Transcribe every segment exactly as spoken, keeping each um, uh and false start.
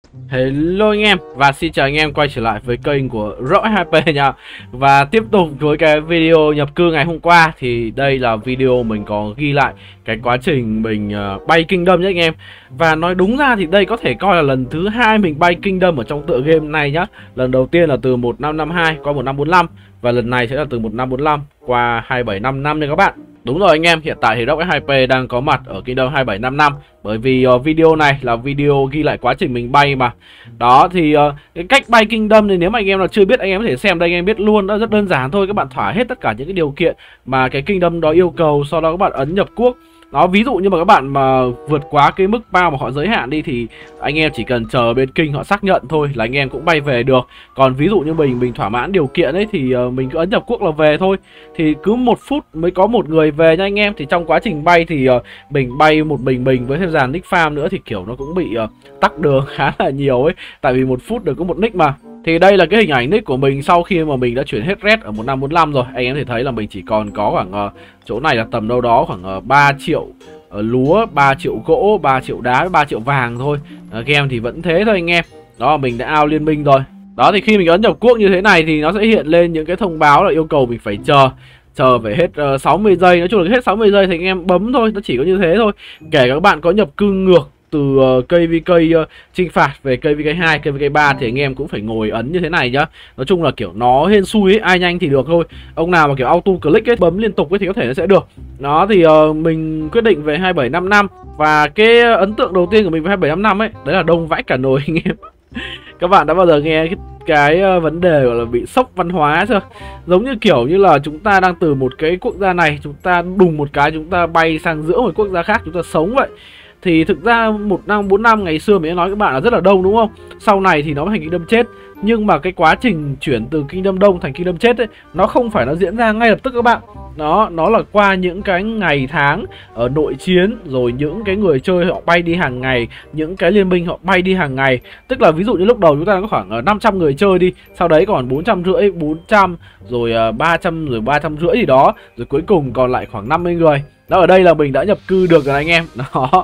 Hello anh em và xin chào anh em quay trở lại với kênh của Rocket hai pê nha. Và tiếp tục với cái video nhập cư ngày hôm qua thì đây là video mình có ghi lại cái quá trình mình uh, bay Kingdom nhé anh em. Và nói đúng ra thì đây có thể coi là lần thứ hai mình bay Kingdom ở trong tựa game này nhá. Lần đầu tiên là từ một năm năm hai qua một năm bốn lăm và lần này sẽ là từ một năm bốn lăm qua hai bảy năm năm nha các bạn. Đúng rồi anh em, hiện tại thì Rocket hai pê đang có mặt ở Kingdom hai bảy năm năm. Bởi vì uh, video này là video ghi lại quá trình mình bay mà. Đó thì uh, cái cách bay Kingdom thì nếu mà anh em nào chưa biết, anh em có thể xem đây, anh em biết luôn. Nó rất đơn giản thôi, các bạn thỏa hết tất cả những cái điều kiện mà cái Kingdom đó yêu cầu. Sau đó các bạn ấn nhập quốc. Đó, ví dụ như mà các bạn mà vượt quá cái mức bao mà họ giới hạn đi thì anh em chỉ cần chờ bên King họ xác nhận thôi là anh em cũng bay về được. Còn ví dụ như mình mình thỏa mãn điều kiện ấy thì uh, mình cứ ấn nhập quốc là về thôi. Thì cứ một phút mới có một người về nha anh em. Thì trong quá trình bay thì uh, mình bay một mình mình với thêm dàn nick farm nữa thì kiểu nó cũng bị uh, tắc đường khá là nhiều ấy. Tại vì một phút được có một nick mà. Thì đây là cái hình ảnh nick của mình sau khi mà mình đã chuyển hết red ở một năm bốn lăm rồi. Anh em thể thấy là mình chỉ còn có khoảng uh, chỗ này là tầm đâu đó khoảng uh, ba triệu uh, lúa, ba triệu gỗ, ba triệu đá, ba triệu vàng thôi. uh, Game thì vẫn thế thôi anh em. Đó, mình đã out liên minh rồi. Đó thì khi mình ấn nhập quốc như thế này thì nó sẽ hiện lên những cái thông báo là yêu cầu mình phải chờ. Chờ phải hết uh, sáu mươi giây. Nói chung là hết sáu mươi giây thì anh em bấm thôi. Nó chỉ có như thế thôi. Kể các bạn có nhập cư ngược từ uh, ca vê ca uh, chinh phạt về ca vê ca hai, ca vê ca ba thì anh em cũng phải ngồi ấn như thế này nhá. Nói chung là kiểu nó hên xui ấy, ai nhanh thì được thôi. Ông nào mà kiểu auto click ấy, bấm liên tục ấy thì có thể nó sẽ được. Đó thì uh, mình quyết định về hai bảy năm năm. Và cái ấn tượng đầu tiên của mình với hai bảy năm năm ấy, đấy là đông vãi cả nồi anh em. Các bạn đã bao giờ nghe cái, cái uh, vấn đề gọi là bị sốc văn hóa chưa? Giống như kiểu như là chúng ta đang từ một cái quốc gia này, chúng ta đùng một cái chúng ta bay sang giữa một quốc gia khác, chúng ta sống vậy. Thì thực ra một năm bốn năm ngày xưa mình đã nói các bạn là rất là đông đúng không? Sau này thì nó thành Kingdom chết. Nhưng mà cái quá trình chuyển từ Kingdom đông thành Kingdom chết ấy, nó không phải nó diễn ra ngay lập tức các bạn. Đó, nó là qua những cái ngày tháng ở nội chiến, rồi những cái người chơi họ bay đi hàng ngày, những cái liên minh họ bay đi hàng ngày. Tức là ví dụ như lúc đầu chúng ta có khoảng năm trăm người chơi đi, sau đấy còn bốn trăm rưỡi, bốn trăm, rồi ba trăm, rồi ba trăm rưỡi gì đó, rồi cuối cùng còn lại khoảng năm mươi người. Đó, ở đây là mình đã nhập cư được rồi anh em. Đó.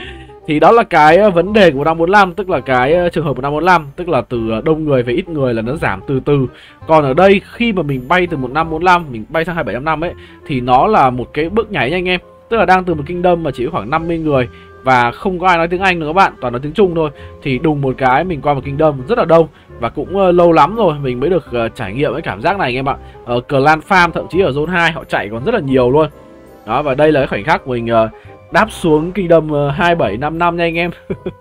Thì đó là cái vấn đề của một năm bốn lăm, tức là cái trường hợp một năm bốn lăm, tức là từ đông người về ít người là nó giảm từ từ. Còn ở đây khi mà mình bay từ một năm bốn lăm mình bay sang hai bảy năm năm ấy thì nó là một cái bước nhảy nha anh em. Tức là đang từ một Kingdom mà chỉ có khoảng năm mươi người và không có ai nói tiếng Anh nữa các bạn, toàn nói tiếng Trung thôi. Thì đùng một cái mình qua một Kingdom rất là đông. Và cũng uh, lâu lắm rồi mình mới được uh, trải nghiệm cái cảm giác này anh em ạ. Ở Clan Farm thậm chí ở Zone hai họ chạy còn rất là nhiều luôn. Đó, và đây là cái khoảnh khắc mình uh, đáp xuống Kingdom uh, hai bảy năm năm nha anh em.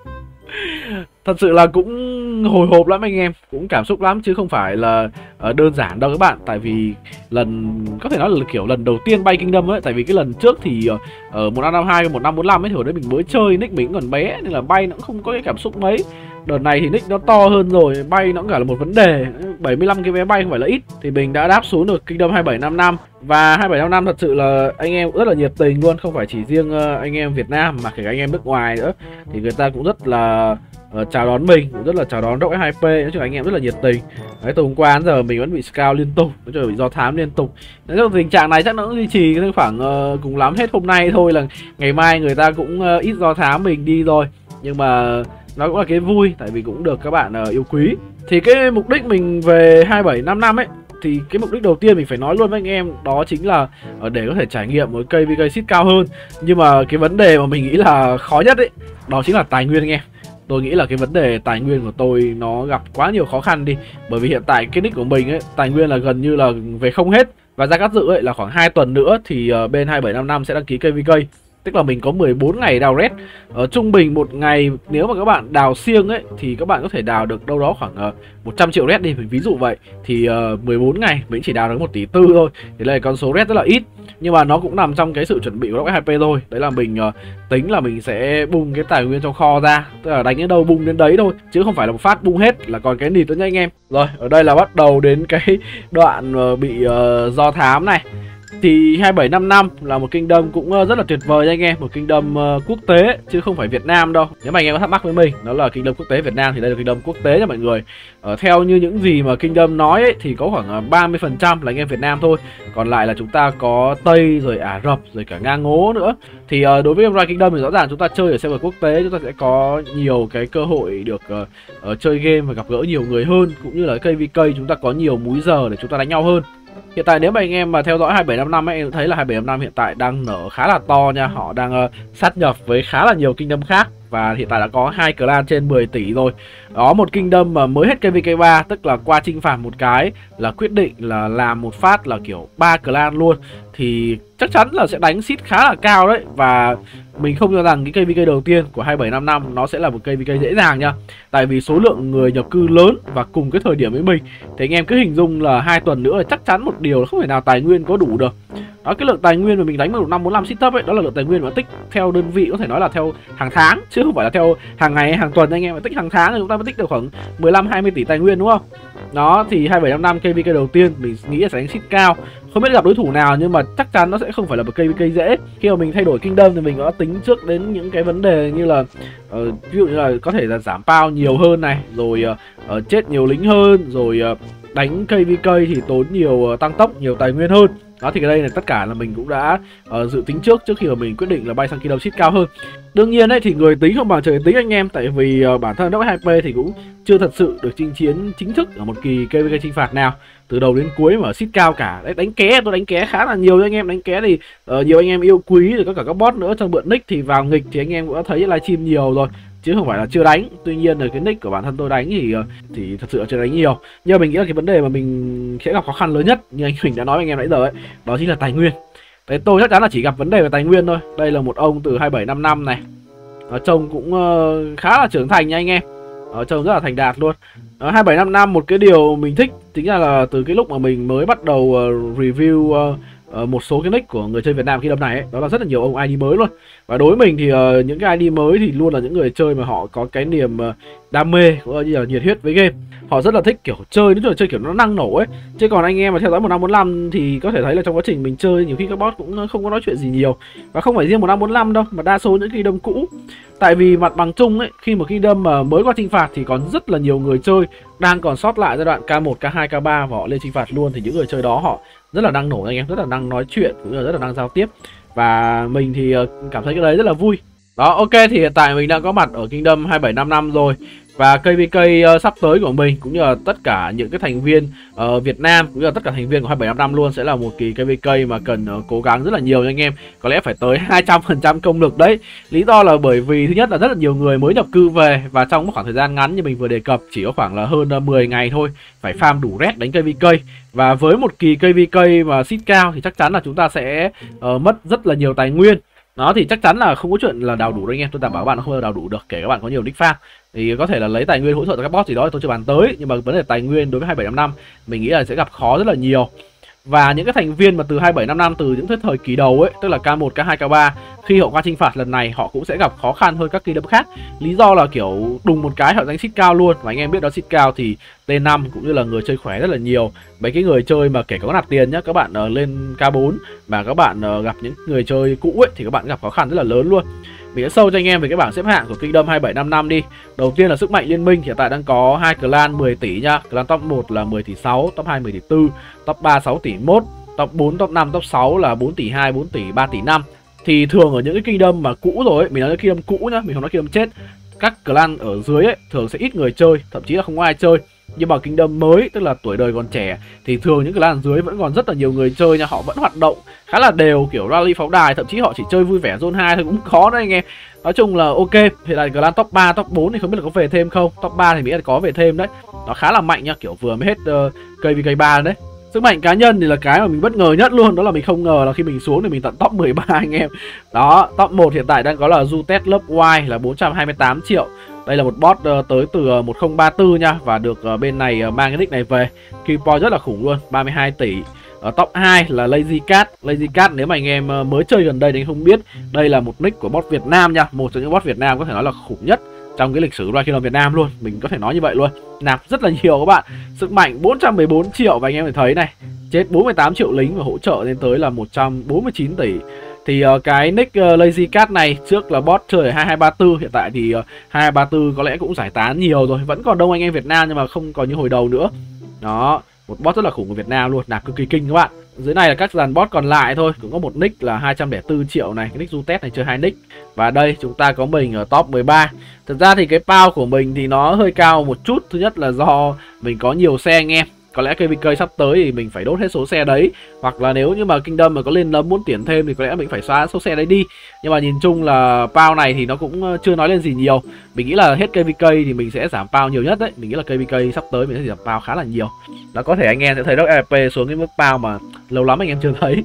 Thật sự là cũng hồi hộp lắm anh em, cũng cảm xúc lắm chứ không phải là uh, đơn giản đâu các bạn. Tại vì lần có thể nói là kiểu lần đầu tiên bay Kingdom ấy. Tại vì cái lần trước thì uh, ở một năm năm hai, một năm bốn lăm ấy thì hồi đấy mình mới chơi, nick mình còn bé nên là bay nó cũng không có cái cảm xúc mấy. Đợt này thì nick nó to hơn rồi, bay nó cũng cả là một vấn đề. Bảy mươi lăm cái vé bay không phải là ít. Thì mình đã đáp xuống được Kingdom hai bảy năm năm. Và hai bảy năm năm thật sự là anh em rất là nhiệt tình luôn. Không phải chỉ riêng uh, anh em Việt Nam mà kể cả anh em nước ngoài nữa. Thì người ta cũng rất là uh, chào đón mình, cũng rất là chào đón Rocket hai pê. Nói chung anh em rất là nhiệt tình. Đấy, từ hôm qua đến giờ mình vẫn bị scout liên tục, nói chung bị do thám liên tục. Nói chung tình trạng này chắc nó cũng duy trì khoảng uh, cùng lắm hết hôm nay thôi, là ngày mai người ta cũng uh, ít do thám mình đi rồi. Nhưng mà nó cũng là cái vui, tại vì cũng được các bạn uh, yêu quý. Thì cái mục đích mình về hai bảy năm năm ấy, thì cái mục đích đầu tiên mình phải nói luôn với anh em, đó chính là uh, để có thể trải nghiệm một cây vê ca seed cao hơn. Nhưng mà cái vấn đề mà mình nghĩ là khó nhất ấy, đó chính là tài nguyên anh em. Tôi nghĩ là cái vấn đề tài nguyên của tôi nó gặp quá nhiều khó khăn đi. Bởi vì hiện tại cái nick của mình ấy, tài nguyên là gần như là về không hết. Và ra cắt dự ấy là khoảng hai tuần nữa thì uh, bên hai bảy năm năm sẽ đăng ký cây vê ca. Tức là mình có mười bốn ngày đào red. Ở trung bình một ngày nếu mà các bạn đào siêng ấy thì các bạn có thể đào được đâu đó khoảng uh, một trăm triệu red đi, mình ví dụ vậy. Thì uh, mười bốn ngày mình chỉ đào được một tỷ tư thôi. Thì đây là con số red rất là ít. Nhưng mà nó cũng nằm trong cái sự chuẩn bị của Rocket hai pê thôi. Đấy là mình uh, tính là mình sẽ bung cái tài nguyên trong kho ra. Tức là đánh đến đâu bung đến đấy thôi, chứ không phải là một phát bung hết là còn cái nịt nữa nha anh em. Rồi, ở đây là bắt đầu đến cái đoạn uh, bị uh, do thám này. Thì hai bảy năm năm là một kingdom cũng rất là tuyệt vời nha anh em, một kingdom uh, quốc tế chứ không phải Việt Nam đâu. Nếu mà anh em có thắc mắc với mình, đó là kingdom quốc tế Việt Nam thì đây là kingdom quốc tế nha mọi người. uh, Theo như những gì mà kingdom nói ấy, thì có khoảng ba mươi phần trăm là anh em Việt Nam thôi, còn lại là chúng ta có Tây rồi Ả Rập rồi cả Nga Ngố nữa. Thì uh, đối với Empire Kingdom thì rõ ràng chúng ta chơi ở server quốc tế, chúng ta sẽ có nhiều cái cơ hội được uh, uh, chơi game và gặp gỡ nhiều người hơn, cũng như là ca vê ca chúng ta có nhiều múi giờ để chúng ta đánh nhau hơn. Hiện tại nếu mà anh em mà theo dõi hai bảy năm năm ấy, em thấy là hai bảy năm năm hiện tại đang nở khá là to nha. Họ đang uh, sát nhập với khá là nhiều kingdom khác và hiện tại đã có hai clan trên mười tỷ rồi. Đó, một kingdom mà mới hết ca vê ca ba, tức là qua chinh phạt một cái là quyết định là làm một phát là kiểu ba clan luôn, thì chắc chắn là sẽ đánh seed khá là cao đấy. Và mình không cho rằng cái ca vê ca đầu tiên của hai bảy năm năm nó sẽ là một ca vê ca dễ dàng nha. Tại vì số lượng người nhập cư lớn và cùng cái thời điểm với mình, thì anh em cứ hình dung là hai tuần nữa là chắc chắn một điều là không thể nào tài nguyên có đủ được. Đó, cái lượng tài nguyên mà mình đánh một năm bốn mươi lăm seed thấp ấy, đó là lượng tài nguyên mà tích theo đơn vị, có thể nói là theo hàng tháng chứ không phải là theo hàng ngày hay hàng tuần. Anh em mà tích hàng tháng thì chúng ta mới tích được khoảng mười lăm hai mươi tỷ tài nguyên đúng không? Đó, thì hai bảy năm năm ca vê ca đầu tiên mình nghĩ là sẽ đánh seed cao. Không biết gặp đối thủ nào nhưng mà chắc chắn nó sẽ không phải là một ca vê ca dễ. Khi mà mình thay đổi kingdom thì mình có tính trước đến những cái vấn đề như là uh, ví dụ như là có thể là giảm power nhiều hơn này, rồi uh, uh, chết nhiều lính hơn, rồi uh, đánh ca vê ca thì tốn nhiều uh, tăng tốc, nhiều tài nguyên hơn. Đó, thì cái đây là tất cả là mình cũng đã uh, dự tính trước trước khi mà mình quyết định là bay sang kingdom seed cao hơn. Đương nhiên đấy thì người tính không bằng trời tính anh em, tại vì uh, bản thân Dốc hai pê thì cũng chưa thật sự được chinh chiến chính thức ở một kỳ ca vê ca chinh phạt nào từ đầu đến cuối mà seed cao cả. Đấy, đánh ké tôi đánh ké khá là nhiều anh em, đánh ké thì uh, nhiều anh em yêu quý, rồi có cả các bot nữa trong mượn nick thì vào nghịch thì anh em cũng đã thấy livestream nhiều rồi chứ không phải là chưa đánh. Tuy nhiên là cái nick của bản thân tôi đánh thì thì thật sự là chưa đánh nhiều. Nhưng mà mình nghĩ là cái vấn đề mà mình sẽ gặp khó khăn lớn nhất như anh mình đã nói với anh em nãy giờ ấy, đó chính là tài nguyên. Đấy, tôi chắc chắn là chỉ gặp vấn đề về tài nguyên thôi. Đây là một ông từ hai bảy năm năm này, ở trông cũng uh, khá là trưởng thành nha anh em, ở trông rất là thành đạt luôn. Ở hai bảy năm năm một cái điều mình thích tính ra là từ cái lúc mà mình mới bắt đầu uh, review uh, Uh, một số cái nick của người chơi Việt Nam khi đâm này ấy, đó là rất là nhiều ông i đê mới luôn. Và đối với mình thì uh, những cái i đê mới thì luôn là những người chơi mà họ có cái niềm uh, đam mê cũng như là nhiệt huyết với game. Họ rất là thích kiểu chơi, những trò chơi kiểu nó năng nổ ấy. Chứ còn anh em mà theo dõi một năm bốn lăm thì có thể thấy là trong quá trình mình chơi nhiều khi các bot cũng không có nói chuyện gì nhiều. Và không phải riêng một năm bốn lăm đâu, mà đa số những kingdom cũ. Tại vì mặt bằng chung ấy, khi một kingdom mà mới qua chinh phạt thì còn rất là nhiều người chơi đang còn sót lại giai đoạn K một, K hai, K ba và họ lên chinh phạt luôn. Thì những người chơi đó họ rất là năng nổ anh em, rất là năng nói chuyện cũng như là rất là năng giao tiếp. Và mình thì cảm thấy cái đấy rất là vui. Đó, ok, thì hiện tại mình đang có mặt ở kingdom hai bảy năm năm rồi. Và ca vê ca uh, sắp tới của mình cũng như là tất cả những cái thành viên uh, Việt Nam cũng như là tất cả thành viên của hai bảy năm năm luôn sẽ là một kỳ ca vê ca mà cần uh, cố gắng rất là nhiều nha anh em. Có lẽ phải tới hai trăm phần trăm công lực đấy. Lý do là bởi vì thứ nhất là rất là nhiều người mới nhập cư về, và trong một khoảng thời gian ngắn như mình vừa đề cập chỉ có khoảng là hơn uh, mười ngày thôi, phải farm đủ red đánh ca vê ca. Và với một kỳ ca vê ca mà seed cao thì chắc chắn là chúng ta sẽ uh, mất rất là nhiều tài nguyên. Đó, thì chắc chắn là không có chuyện là đào đủ đâu anh em, tôi đảm bảo các bạn nó không bao giờ đào đủ được, kể các bạn có nhiều nick farm. Thì có thể là lấy tài nguyên hỗ trợ cho các boss gì đó tôi chưa bàn tới, nhưng mà vấn đề tài nguyên đối với hai bảy năm năm mình nghĩ là sẽ gặp khó rất là nhiều. Và những cái thành viên mà từ hai bảy năm năm từ những cái thời kỳ đầu ấy, tức là K một, K hai, K ba, khi họ qua chinh phạt lần này họ cũng sẽ gặp khó khăn hơn các kingdom khác. Lý do là kiểu đùng một cái họ đánh seed cao luôn, và anh em biết đó, seed cao thì T năm cũng như là người chơi khỏe rất là nhiều. Mấy cái người chơi mà kể có nạp tiền nhá, các bạn uh, lên K bốn và các bạn uh, gặp những người chơi cũ ấy thì các bạn gặp khó khăn rất là lớn luôn. Mình sẽ sâu cho anh em về cái bảng xếp hạng của Kingdom hai bảy năm năm đi. Đầu tiên là sức mạnh liên minh, hiện tại đang có hai clan mười tỷ nha. Clan top một là mười tỷ sáu, top hai mười tỷ tư, top ba sáu tỷ mốt, top bốn, top năm, top sáu là bốn tỷ hai, bốn tỷ, ba tỷ năm. Thì thường ở những cái Kingdom mà cũ rồi ấy, mình nói cái Kingdom cũ nhá, mình không nói Kingdom chết, các clan ở dưới ấy thường sẽ ít người chơi, thậm chí là không có ai chơi. Nhưng mà Kingdom mới, tức là tuổi đời còn trẻ, thì thường những clan dưới vẫn còn rất là nhiều người chơi nha. Họ vẫn hoạt động khá là đều, kiểu rally pháo đài, thậm chí họ chỉ chơi vui vẻ zone hai thôi cũng có đấy anh em. Nói chung là ok. Hiện tại clan top ba, top bốn thì không biết là có về thêm không. Top ba thì nghĩ là có về thêm đấy. Nó khá là mạnh nha, kiểu vừa mới hết uh, ca vê ca ba đấy. Sức mạnh cá nhân thì là cái mà mình bất ngờ nhất luôn, đó là mình không ngờ là khi mình xuống thì mình tận top mười ba anh em. Đó, top một hiện tại đang có là Jutet Love Y là bốn trăm hai mươi tám triệu. Đây là một bot uh, tới từ uh, một không ba tư nha, và được uh, bên này uh, mang cái nick này về. Kill point rất là khủng luôn, ba mươi hai tỷ. Ở top hai là Lazy Cat. Lazy Cat nếu mà anh em uh, mới chơi gần đây thì không biết, đây là một nick của bot Việt Nam nha, một trong những bot Việt Nam có thể nói là khủng nhất trong cái lịch sử Royal Kingdom Việt Nam luôn, mình có thể nói như vậy luôn. Nạp rất là nhiều các bạn. Sức mạnh bốn trăm mười bốn triệu và anh em phải thấy này, chết bốn mươi tám triệu lính và hỗ trợ lên tới là một trăm bốn mươi chín tỷ. Thì uh, cái nick uh, Lazy Cat này trước là bot chơi ở hai hai ba tư, hiện tại thì uh, hai hai ba tư có lẽ cũng giải tán nhiều rồi, vẫn còn đông anh em Việt Nam nhưng mà không còn như hồi đầu nữa. Đó, một bot rất là khủng của Việt Nam luôn, nạp cực kỳ kinh các bạn. Dưới này là các dàn bot còn lại thôi, cũng có một nick là hai trăm lẻ bốn triệu này, cái nick Zutet này chơi hai nick. Và đây chúng ta có mình ở top mười ba. Thật ra thì cái pao của mình thì nó hơi cao một chút, thứ nhất là do mình có nhiều xe anh em. Có lẽ ca vê ca sắp tới thì mình phải đốt hết số xe đấy, hoặc là nếu như mà Kingdom mà có lên nấm muốn tuyển thêm thì có lẽ mình phải xóa số xe đấy đi. Nhưng mà nhìn chung là pao này thì nó cũng chưa nói lên gì nhiều. Mình nghĩ là hết ca vê ca thì mình sẽ giảm pao nhiều nhất đấy. Mình nghĩ là ca vê ca sắp tới mình sẽ giảm pao khá là nhiều. Đó, có thể anh em sẽ thấy Rock e pê xuống cái mức pao mà lâu lắm anh em chưa thấy.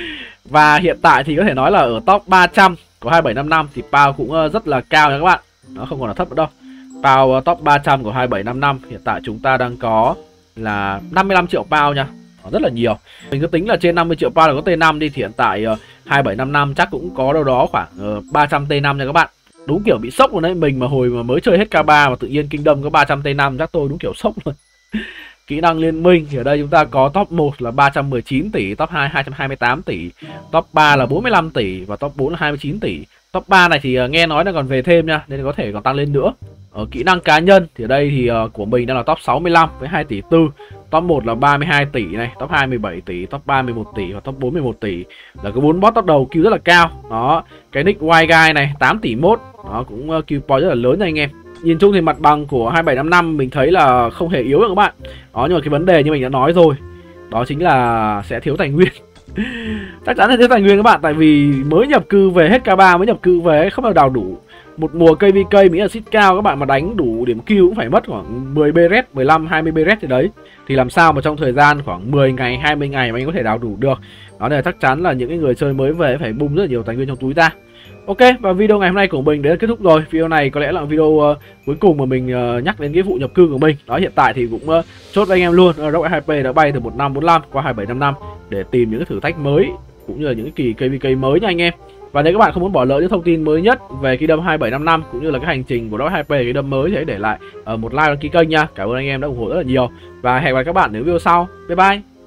Và hiện tại thì có thể nói là ở top ba trăm của hai bảy năm năm thì pao cũng rất là cao nha các bạn. Nó không còn là thấp nữa đâu. Pao top ba trăm của hai bảy năm năm hiện tại chúng ta đang có là năm mươi lăm triệu pao nha, rất là nhiều. Mình cứ tính là trên năm mươi triệu pao là có T năm đi, thì hiện tại uh, hai bảy năm năm chắc cũng có đâu đó khoảng uh, ba trăm T năm nha các bạn. Đúng kiểu bị sốc luôn đấy, mình mà hồi mà mới chơi hết K ba mà tự nhiên Kingdom có ba trăm T năm chắc tôi đúng kiểu sốc luôn. Kỹ năng liên minh thì ở đây chúng ta có top một là ba trăm mười chín tỷ, top hai hai trăm hai mươi tám tỷ, top ba là bốn mươi lăm tỷ và top bốn là hai mươi chín tỷ. Top ba này thì uh, nghe nói là còn về thêm nha, nên có thể còn tăng lên nữa. Ở kỹ năng cá nhân thì ở đây thì uh, của mình đang là top sáu mươi lăm với hai tỷ tư. Top một là ba mươi hai tỷ này, top hai mười bảy tỷ, top ba mười một tỷ và top bốn mười một tỷ. Là cái bốn bot top đầu Q rất là cao. Đó, cái nick White Guy này tám tỷ mốt, nó cũng uh, Q point rất là lớn nha anh em. Nhìn chung thì mặt bằng của hai bảy năm năm mình thấy là không hề yếu đâu các bạn. Đó, nhưng mà cái vấn đề như mình đã nói rồi, đó chính là sẽ thiếu tài nguyên. Chắc chắn là thiếu tài nguyên các bạn, tại vì mới nhập cư về hết K ba, mới nhập cư về không nào đào đủ. Một mùa ca vê ca mỹ là xít cao các bạn mà đánh đủ điểm Q cũng phải mất khoảng mười beret, mười lăm hai mươi beret thì đấy. Thì làm sao mà trong thời gian khoảng mười ngày hai mươi ngày mà anh có thể đào đủ được. Đó nên là chắc chắn là những cái người chơi mới về phải bung rất là nhiều tài nguyên trong túi ra. Ok, và video ngày hôm nay của mình đến kết thúc rồi. Video này có lẽ là video uh, cuối cùng mà mình uh, nhắc đến cái vụ nhập cư của mình. Đó, hiện tại thì cũng uh, chốt với anh em luôn. Uh, Rock e hai pê đã bay từ một năm bốn lăm qua hai bảy năm năm để tìm những cái thử thách mới cũng như là những cái kỳ ca vê ca mới nha anh em. Và nếu các bạn không muốn bỏ lỡ những thông tin mới nhất về Kingdom hai bảy năm năm cũng như là cái hành trình của Rock e hai pê Kingdom mới thì hãy để lại uh, một like đăng ký kênh nha. Cảm ơn anh em đã ủng hộ rất là nhiều và hẹn gặp lại các bạn ở video sau. Bye bye.